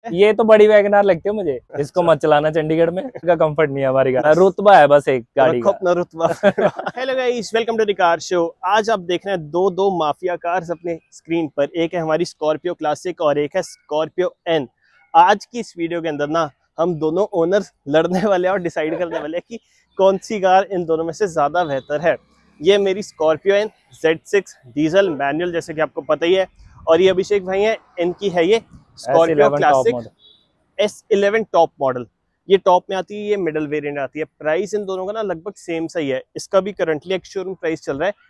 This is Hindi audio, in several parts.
ये तो बड़ी वैगनार लगती है मुझे। इसको मत चलाना चंडीगढ़ में, इसका कंफर्ट नहीं है हमारी गाड़ी, रुतबा है बस एक गाड़ी का। अपना रुतबा। Hello guys, welcome to the car show. आज आप देख रहे हैं दो माफिया कार्स अपने स्क्रीन पर। एक है हमारी स्कॉर्पियो क्लासिक और एक है स्कॉर्पियो एन। आज की इस वीडियो के अंदर ना हम दोनों ओनर्स लड़ने वाले हैं और डिसाइड करने वाले हैं कि कौन सी कार इन दोनों में से ज्यादा बेहतर है। ये मेरी Scorpio N Z6 diesel manual, जैसे कि आपको पता ही है। और ये अभिषेक भाई है, इनकी है ये Scorpio classic S11 top model. ये टॉप में आती है, ये मिडल वेरिएंट आती है। प्राइस इन दोनों का ना लगभग सेम सही है। इसका भी करंटली एक्स शोरूम प्राइस चल रहा है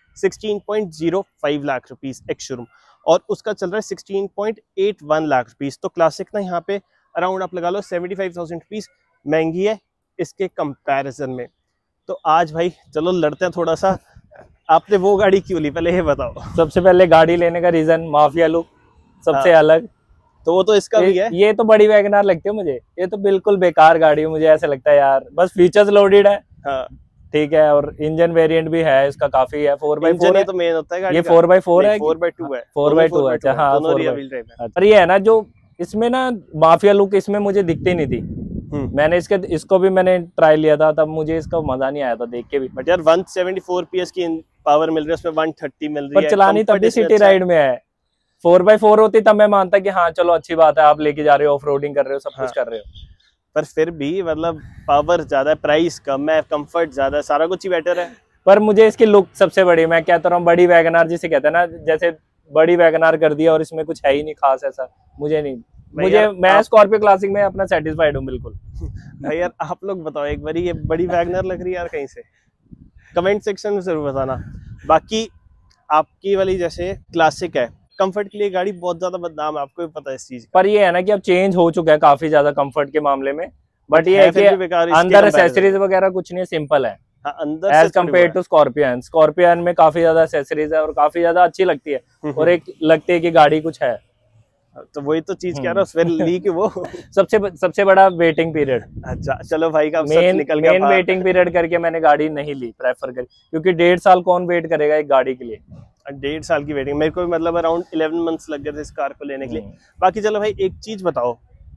16.05 लाख रुपीस एक्स शोरूम, और उसका चल रहा है 16.81 लाख रुपीस। तो क्लासिक ना यहाँ पे अराउंड आप लगा लो 75,000 रुपीस महंगी है इसके कंपैरिजन में। तो आज भाई चलो लड़ते हैं थोड़ा सा। आपने वो गाड़ी क्यों ली, पहले ये बताओ। सबसे पहले गाड़ी लेने का रीजन माफिया लुक सबसे अलग, तो वो तो इसका भी है। ये तो बड़ी वैगनार लगती है मुझे। ये तो बिल्कुल बेकार गाड़ी है, मुझे ऐसा लगता है यार। बस फीचर्स लोडेड है, हाँ ठीक है, और इंजन वेरिएंट भी है इसका काफी है। 4x4 है तो मेन होता है गाड़ी ये का। 4x4 है 4x2 है 4x2 है। अच्छा हाँ, पर ये है ना जो इसमें ना माफिया लुक इसमें मुझे दिखती नहीं थी। मैंने इसको भी मैंने ट्राई लिया था, तब मुझे इसका मजा नहीं आया था देख के भी। बट यार 174 PS की पावर मिल रही है, उसमें 130 मिल रही है। पर चलानी तब भी सिटी राइड में है। 4x4 होती तब मैं मानता कि हाँ चलो अच्छी बात है, आप लेके जा रहे हो, ऑफ रोडिंग कर रहे हो, सब कुछ कर रहे हो। पर फिर भी मतलब पावर ज्यादा है, प्राइस कम है, कंफर्ट ज्यादा है, सारा कुछ ही बेटर है। पर मुझे इसकी लुक सबसे बड़ी, मैं कहता रहा हूँ बड़ी वैगनार जिसे कहते हैं ना, जैसे बड़ी वैगनार कर दिया और इसमें कुछ है ही नहीं खास ऐसा। मुझे नहीं, मैं स्कॉर्पियो क्लासिक में अपना सेटिस्फाइड हूँ बिल्कुल। भाई यार आप लोग बताओ एक बार, ये बड़ी वैगनर लग रही है यार कहीं से? कमेंट सेक्शन में जरूर बताना। बाकी आपकी वाली जैसे क्लासिक है, कंफर्ट के लिए गाड़ी बहुत ज्यादा बदनाम है, आपको भी पता है इस चीज। पर ये है ना कि अब चेंज हो चुका है काफी ज्यादा कंफर्ट के मामले में। बट ये है कि अंदर एक्सेसरीज वगैरह कुछ नहीं है, सिंपल है अंदर as compared to Scorpion. Scorpion में काफी ज्यादा एक्सेसरीज है और काफी ज्यादा अच्छी लगती है, और एक लगती है कि गाड़ी कुछ है। तो वही तो चीज कह रहा हूँ, ली कि वो सबसे बड़ा वेटिंग पीरियड। अच्छा चलो भाई का मेन वेटिंग पीरियड करके मैंने गाड़ी नहीं ली, प्रेफर कर, क्योंकि 1.5 साल कौन वेट करेगा एक गाड़ी के लिए। 1.5 साल की वेटिंग, मेरे को भी मतलब अराउंड 11 मंथ्स लग गए थे इस कार को लेने के लिए। बाकी चलो भाई एक चीज बताओ,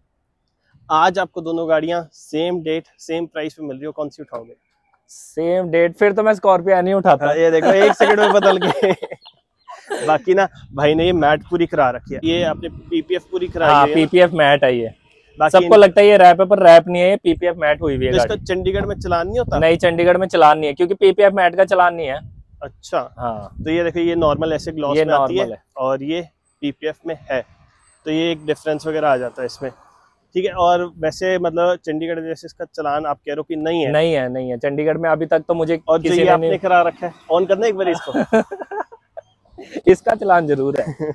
आज आपको दोनों गाड़ियां सेम डेट सेम प्राइस पे मिल रही हो, कौन सी उठाओगे? Same date? फिर तो मैं स्कॉर्पियो नहीं उठाता। ये देखो 1 सेकंड में बदल गए। बाकी ना भाई ने ये मैट पूरी करा रखी है, ये आपने PPF पूरी कराई है। PPF मैट है ये। सबको लगता है ये रैप है, पर रैप नहीं है, ये PPF मैट हुई हुई है। तो इसका चंडीगढ़ में चलान नहीं होता? नहीं, चंडीगढ़ में चलान नहीं है, क्योंकि PPF मैट का चलान नहीं है। अच्छा हाँ, तो ये देखो ये नॉर्मल ऐसे ग्लॉस में आती है और ये PPF में है, तो ये एक डिफरेंस वगैरह आ जाता है इसमें, ठीक है। और वैसे मतलब चंडीगढ़ जैसे इसका चलान आप कह रहे हो कि नहीं है? नहीं है चंडीगढ़ में अभी तक तो मुझे। और जो ये आपने करा रखा है, ऑन करना एक बार इसको। इसका चलान जरूर है।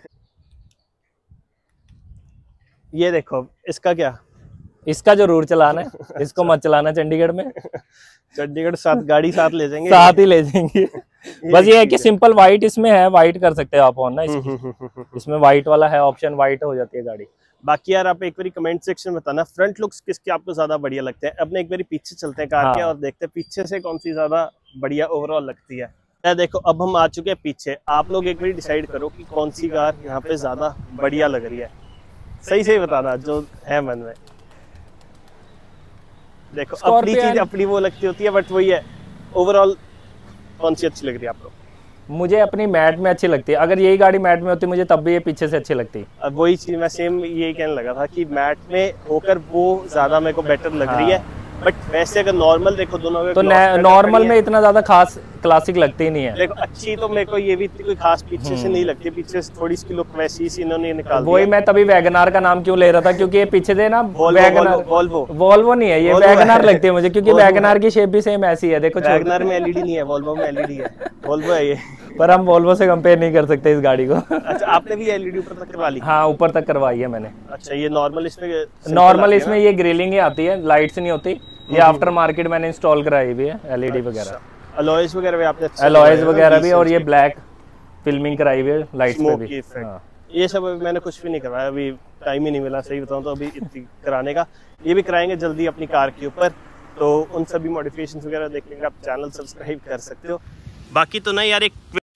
ये देखो इसका क्या, इसका जरूर चलाना है, इसको मत चलाना चंडीगढ़ में। चंडीगढ़ साथ गाड़ी साथ ले जाएंगे, साथ ही ले जाएंगे। बस ये है कि सिंपल व्हाइट इसमें है, व्हाइट कर सकते हो आप ऑन ना, इसमें व्हाइट वाला है ऑप्शन, व्हाइट हो जाती है गाड़ी। बाकी यार आप एक बार कमेंट सेक्शन में बताना फ्रंट लुक्स किसके आपको ज्यादा बढ़िया लगते हैं। अपने एक बार पीछे चलते हैं कार के और देखते हैं पीछे से कौन सी ज्यादा बढ़िया ओवरऑल लगती है। देखो अब हम आ चुके हैं पीछे, आप लोग एक बार डिसाइड करो कि कौन सी कार यहाँ पे ज्यादा बढ़िया लग रही है। सही से बताना जो है मन में। देखो अपनी चीज अपनी वो लगती होती है, बट वही है ओवरऑल कौन सी अच्छी लग रही है आपको? मुझे अपनी मैट में अच्छी लगती है। अगर यही गाड़ी मैट में होती मुझे तब भी ये पीछे से अच्छी लगती। अब वही चीज मैं सेम यही कहने लगा था कि मैट में होकर वो ज्यादा मेरे को बेटर लग रही है। बट वैसे अगर नॉर्मल देखो दोनों तो नॉर्मल में इतना ज्यादा खास क्लासिक लगती ही नहीं है। देखो अच्छी तो मेरे को ये भी कोई खास पीछे से नहीं लगती, पीछे से थोड़ी सी लुक वैसी सी इन्होंने निकाल वही मैं तभी वैगनार का नाम क्यों ले रहा था, क्योंकि ये पीछे से ना वोल्वो नहीं है, ये वैगनार लगती है मुझे, क्योंकि वैगनार की शेप भी सेम ऐसी है। देखो वैगनार में LED नहीं है, वोल्वो में LED है। वोल्वो है ये, पर हम वोल्वो से कंपेयर नहीं कर सकते इस गाड़ी को। अच्छा आपने भी LED ऊपर तक करवा ली? हाँ ऊपर तक करवाई है मैंने। अच्छा ये नॉर्मल इसमें ये ग्रिलिंग ही आती है, लाइट्स नहीं होती। ये आफ्टर मार्केट मैंने इंस्टॉल कराई हुई है, LED वगैरह, अलॉयज वगैरह भी आपने अलॉयज वगैरह भी, और ये ब्लैक फिल्मिंग कराई हुई है लाइट्स पे भी। ये सब मैंने कुछ भी नहीं करवाया, अभी टाइम ही नहीं मिला सही बताऊं तो अभी इतनी कराने का। ये भी कराएंगे जल्दी अपनी कार के ऊपर, तो उन सभी मॉडिफिकेशंस वगैरह देखने का आप चैनल सब्सक्राइब कर सकते हो। बाकी तो नहीं यार, एक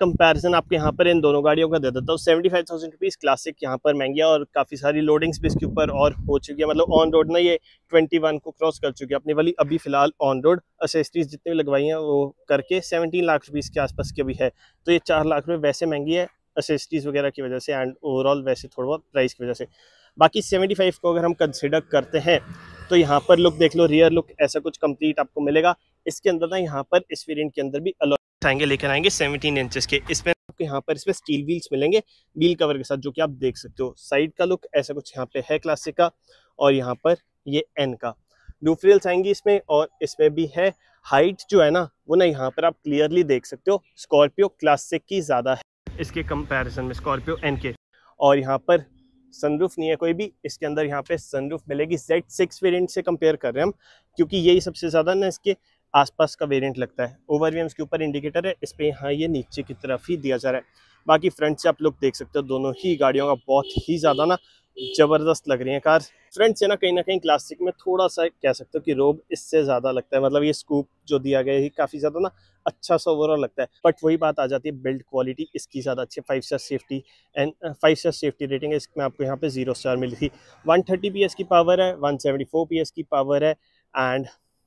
कंपैरिजन आपके यहाँ पर इन दोनों गाड़ियों का दे देता हूँ। 75,000 रुपीज़ क्लासिक यहाँ पर महंगी है और काफ़ी सारी लोडिंग्स भी इसके ऊपर और हो चुकी है, मतलब ऑन रोड ना ये 21 को क्रॉस कर चुकी है अपनी वाली। अभी फिलहाल ऑन रोड एसेसरीज जितनी भी लगवाई हैं वो करके 17 लाख रुपीज़ के आसपास की अभी है। तो ये 4 लाख रुपये वैसे महंगी है एसेसरीज वगैरह की वजह से एंड ओवरऑल वैसे थोड़ा बहुत प्राइस की वजह से। बाकी 75 को अगर हम कंसिडर करते हैं तो यहाँ पर लुक देख लो, रियर लुक ऐसा कुछ कंप्लीट आपको मिलेगा। इसके अंदर ना यहाँ पर इस वेरिएंट के अंदर भी अलॉय आएंगे, लेकर आएंगे 17 इंचेस के। इसमें आपको यहाँ पर इसमें स्टील व्हील्स मिलेंगे व्हील कवर के साथ, जो कि आप देख सकते हो। साइड का लुक ऐसा कुछ यहाँ पे है क्लासिक का, और यहाँ पर ये एन का रूफ रेल्स आएंगी इसमें, और इसमें भी है हाइट जो है ना वो ना यहाँ पर आप क्लियरली देख सकते हो स्कॉर्पियो क्लासिक की ज़्यादा है इसके कंपैरिजन में, स्कॉर्पियो एन के। और यहाँ पर सनरूफ नहीं है कोई भी इसके अंदर, यहाँ पे सनरूफ मिलेगी Z6 वेरिएंट से कंपेयर कर रहे हैं हम, क्योंकि यही सबसे ज़्यादा ना इसके आसपास का वेरिएंट लगता है। ओवरव्यूम्स के ऊपर इंडिकेटर है, इस पे यहाँ ये नीचे की तरफ ही दिया जा रहा है। बाकी फ्रंट से आप लोग देख सकते हो दोनों ही गाड़ियों का बहुत ही ज़्यादा ना ज़बरदस्त लग रही है कार। फ्रंट से ना कहीं क्लासिक में थोड़ा सा कह सकते हो कि रोब इससे ज़्यादा लगता है, मतलब ये स्कूप जो दिया गया है काफ़ी ज़्यादा ना अच्छा सा ओवरऑल लगता है। बट वही बात आ जाती है, बिल्ड क्वालिटी इसकी ज़्यादा अच्छी है। 5 star safety and 5 star safety rating है इसमें, आपको यहाँ पे 0 स्टार मिली थी। 130 PS की पावर है, 174 PS की पावर है एंड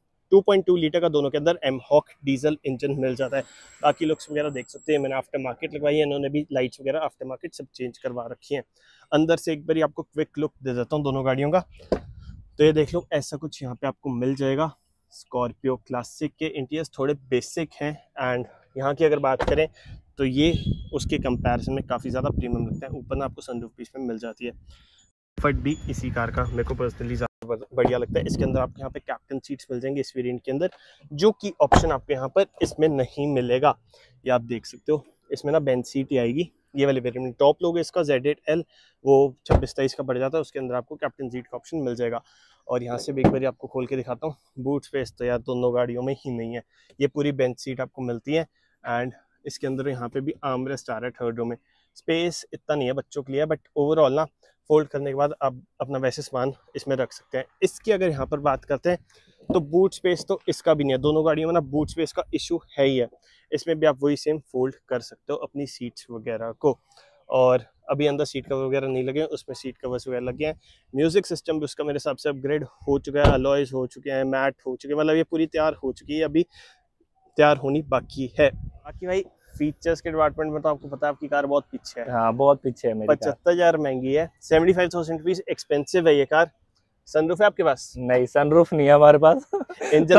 2.2 लीटर का दोनों के अंदर एमहॉक डीजल इंजन मिल जाता है। बाकी लुक्स वगैरह देख सकते हैं, मैंने आफ्टर मार्केट लगवाई है, इन्होंने भी लाइट्स वगैरह आफ्टर मार्केट सब चेंज करवा रखी हैं। अंदर से एक बार आपको क्विक लुक दे देता हूँ दोनों गाड़ियों का। तो ये देख लो ऐसा कुछ यहाँ पे आपको मिल जाएगा। स्कॉर्पियो क्लासिक के इंटीरियर्स थोड़े बेसिक हैं एंड यहाँ की अगर बात करें तो ये उसके कंपैरिजन में काफ़ी ज़्यादा प्रीमियम लगता है। ऊपर ना आपको सनरूफ पीस में मिल जाती है। फट भी इसी कार का मेरे को पर्सनली ज़्यादा बढ़िया लगता है। इसके अंदर आपको यहाँ पे कैप्टन सीट्स मिल जाएंगे इस वेरिएंट के अंदर, जो कि ऑप्शन आपको यहाँ पर इसमें नहीं मिलेगा। ये आप देख सकते हो, इसमें ना बेंच सीट ही आएगी ये वाले वेरिएंट में। टॉप लोग इसका Z8L वो 26-23 का पड़ जाता है, उसके अंदर आपको कैप्टन सीट का ऑप्शन मिल जाएगा। और यहाँ से भी एक बार आपको खोल के दिखाता हूँ। बूट स्पेस तो यार दोनों गाड़ियों में ही नहीं है, ये पूरी बेंच सीट आपको मिलती है एंड इसके अंदर यहाँ पे भी आर्मरेस्ट आ रहा है थर्ड रो में। स्पेस इतना नहीं है बच्चों के लिए, बट ओवरऑल ना फोल्ड करने के बाद आप अपना वैसे सामान इसमें रख सकते हैं। इसकी अगर यहाँ पर बात करते हैं तो बूट स्पेस तो इसका भी नहीं है, दोनों गाड़ियों में ना बूट स्पेस का इशू है ही है। इसमें भी आप वही सेम फोल्ड कर सकते हो अपनी सीट्स वगैरह को। और अभी अंदर सीट कवर वगैरह नहीं लगे हैं, उसमें सीट कवर्स वगैरह लगे हैं। म्यूजिक सिस्टम भी उसका मेरे हिसाब से अपग्रेड हो चुका है, अलॉयज हो चुके हैं, मैट हो चुके हैं, मतलब ये पूरी तैयार हो चुकी है, अभी तैयार होनी बाकी है। बाकी भाई फीचर्स के डिपार्टमेंट में तो आपको पता है आपकी कार बहुत पीछे है। हाँ बहुत पीछे है मेरी। 75,000 महंगी है, 75,000 रुपीज एक्सपेंसिव है ये कार। सनरूफ है आपके पास? नहीं सनरूफ नहीं है हमारे पास। इंजन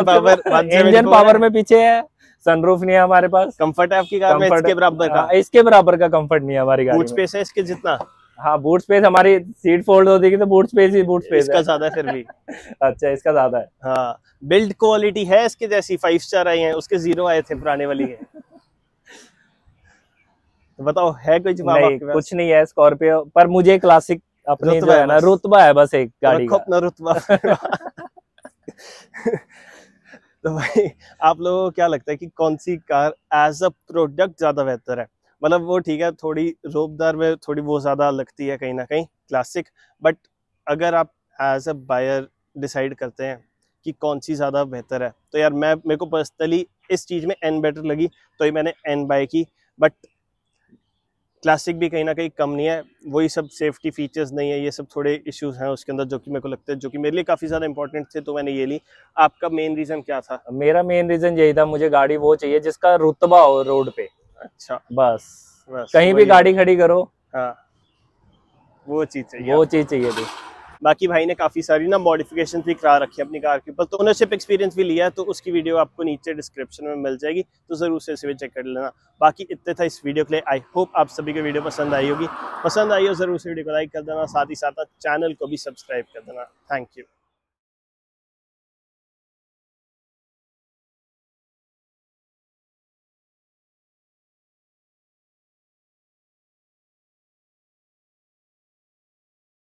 पावर में पीछे है, सनरूफ नहीं है हमारे पास। कंफर्ट है आपकी कार में इसके बराबर का? इसके बराबर का कंफर्ट नहीं है हमारी गाड़ी में। बूट स्पेस है इसके जितना? हाँ बूट स्पेस, हमारी सीट फोल्ड होती है तो बूट स्पेस ही बूट स्पेस इसका ज्यादा है फिर भी। अच्छा इसका ज्यादा है। हाँ बिल्ड क्वालिटी है इसके जैसी, 5 स्टार आई है, उसके 0 आए थे पुराने वाली के। तो बताओ है कोई जवाब आपके पास? कुछ नहीं है स्कॉर्पियो पर, मुझे क्लासिक अपनी जो है ना रुतबा है बस एक गाड़ी का। अपना रुतबा। तो भाई आप लोगों को क्या लगता है कि कौन सी कार एज अ प्रोडक्ट ज्यादा बेहतर है? मतलब वो ठीक है थोड़ी रोबदार में थोड़ी वो ज्यादा लगती है कहीं ना कहीं क्लासिक, बट अगर आप एज अ बायर डिसाइड करते हैं कि कौन सी ज़्यादा बेहतर है तो यार मेरे को पर्सनली इस चीज़ में एन बेटर लगी तो ही मैंने एन बाय की। बट क्लासिक भी कहीं ना कहीं कम नहीं है, वही सब सेफ्टी फीचर्स नहीं है, ये सब थोड़े इश्यूज हैं उसके अंदर जो कि मेरे को लगता है जो कि मेरे लिए काफ़ी ज़्यादा इंपॉर्टेंट थे, तो मैंने ये ली। आपका मेन रीज़न क्या था? मेरा मेन रीज़न यही था, मुझे गाड़ी वो चाहिए जिसका रुतबा हो रोड पे। अच्छा बस कहीं भी गाड़ी खड़ी करो, हाँ वो चीज़ चाहिए, वो चीज़ चाहिए थी। बाकी भाई ने काफ़ी सारी ना मॉडिफिकेशन भी करा रखी है अपनी कार के ऊपर, तो ओनरशिप एक्सपीरियंस भी लिया है, तो उसकी वीडियो आपको नीचे डिस्क्रिप्शन में मिल जाएगी, तो ज़रूर से इसे भी चेक कर लेना। बाकी इतने था इस वीडियो के लिए। आई होप आप सभी को वीडियो पसंद आई होगी। पसंद आई हो ज़रूर से वीडियो को लाइक कर देना, साथ ही साथ चैनल को भी सब्सक्राइब कर देना। Thank you.